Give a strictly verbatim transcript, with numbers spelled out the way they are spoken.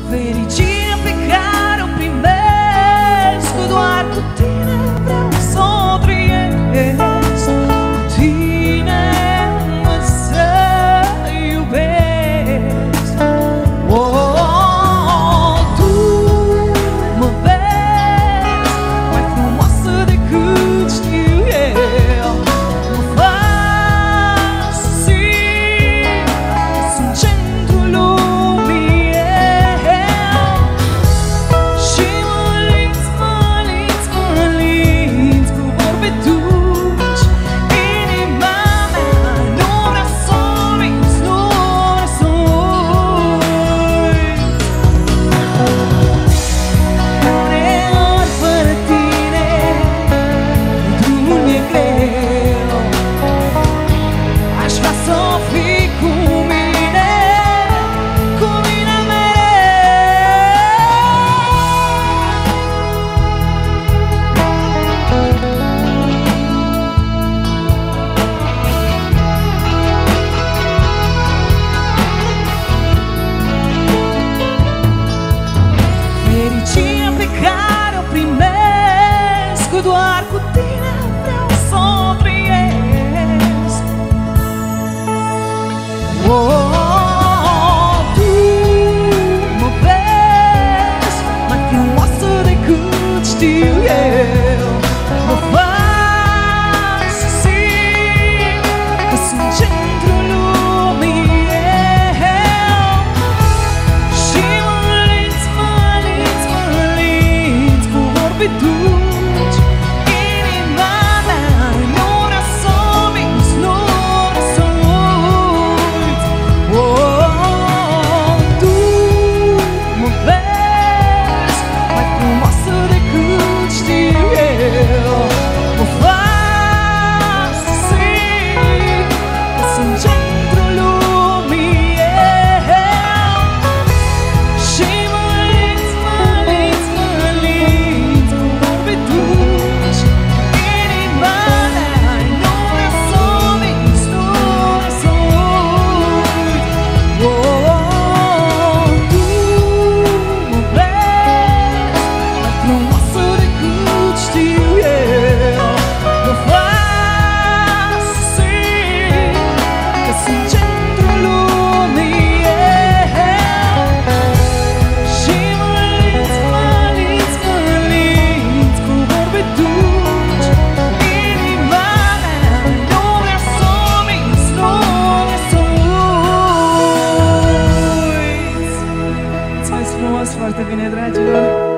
Fericirea pe care o primesc doar cu tine vreau să o trăiesc. Cu tine mă să iubesc. Oh, tu mă vezi mai frumoasă decât știu eu. Mă faci să simt că sunt centrul lumii. Și mă linți, mă linți, mă linți cu vorbe dulci. Inima mea nu vrea să uiți, nu vrea să uiți. Uneori fără tine drumul mi-e greu. Aș vrea să fii cu mine, cu mine fericirea pe care o primesc doar cu tine vreau să o trăiesc. Oh, tu mă vezi mai frumoasă decât știu eu. Mă faci să simt că sunt centrul lumii. Și mă linți, mă linți, mă linți cu vorbe dulci. Inima mea nu vrea să uiți, nu vrea să uiți. Oh, tu mă vezi mai frumoasă decât știu eu. Mă faci să simt că sunt centrul lumii. Și mă linți, mă linți, mă linți cu vorbe dulci. Inima mea nu vrea să uiți, nu vrea să uiți. Oh, tu mă vezi mai frumoasă decât știu eu. Mă faci să simt că sunt centrul lumii. Și mă linți, mă linți, mă linți cu vorbe dulci. Inima mea nu vrea să uiți, nu vrea să uiți. Mulțumesc frumos, foarte bine, dragilor!